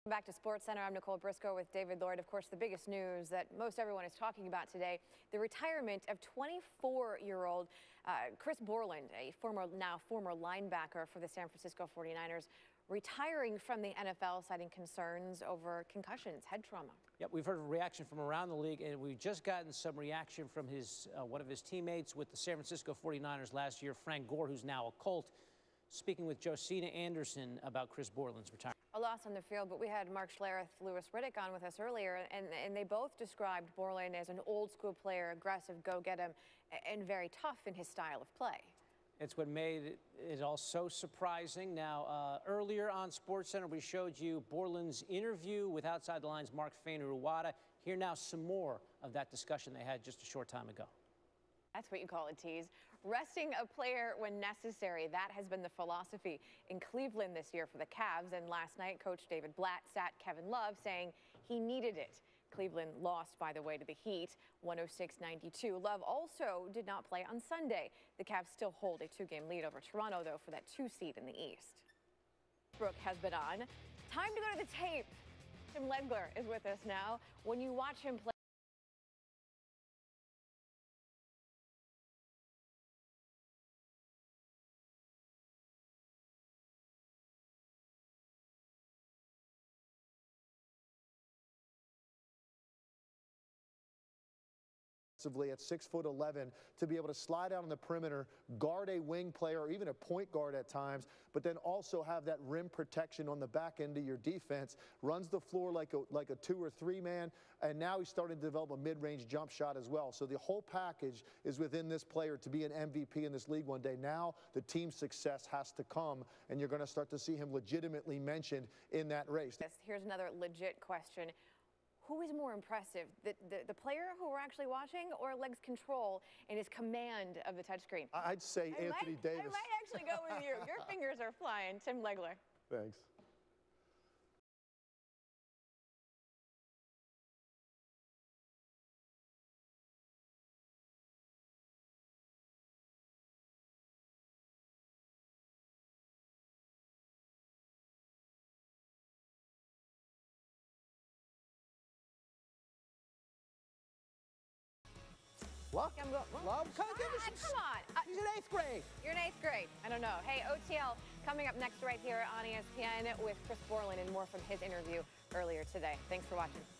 Back to SportsCenter, I'm Nicole Briscoe with David Lloyd. Of course, the biggest news that most everyone is talking about today, the retirement of 24-year-old Chris Borland, a former linebacker for the San Francisco 49ers, retiring from the NFL, citing concerns over concussions, head trauma. Yep, we've heard a reaction from around the league, and we've just gotten some reaction from one of his teammates with the San Francisco 49ers last year, Frank Gore, who's now a Colt, speaking with Josina Anderson about Chris Borland's retirement. A loss on the field, but we had Mark Schlereth, Louis Riddick on with us earlier, and they both described Borland as an old-school player, aggressive, go-get-him, and very tough in his style of play. It's what made it all so surprising. Now, earlier on SportsCenter, we showed you Borland's interview with Outside the Lines' Mark Fainaru-Wada. Here now some more of that discussion they had just a short time ago. That's what you call a tease. Resting a player when necessary. That has been the philosophy in Cleveland this year for the Cavs. And last night, Coach David Blatt sat Kevin Love saying he needed it. Cleveland lost, by the way, to the Heat, 106-92. Love also did not play on Sunday. The Cavs still hold a 2-game lead over Toronto, though, for that 2 seed in the East. Brooke has been on. Time to go to the tape. Tim Legler is with us now. When you watch him play, at 6'11", to be able to slide out on the perimeter, guard a wing player or even a point guard at times, but then also have that rim protection on the back end of your defense. Runs the floor like a 2 or 3 man, and now he's starting to develop a mid-range jump shot as well. So the whole package is within this player to be an MVP in this league one day. Now the team's success has to come, and you're going to start to see him legitimately mentioned in that race. Here's another legit question. Who is more impressive, the player who we're actually watching, or Leg's control and his command of the touchscreen? I'd say Anthony Davis. I might actually go with you. Your fingers are flying. Tim Legler. Thanks. Look, Love, come on. He's in 8th grade. You're in 8th grade. I don't know. Hey, OTL coming up next right here on ESPN with Chris Borland and more from his interview earlier today. Thanks for watching.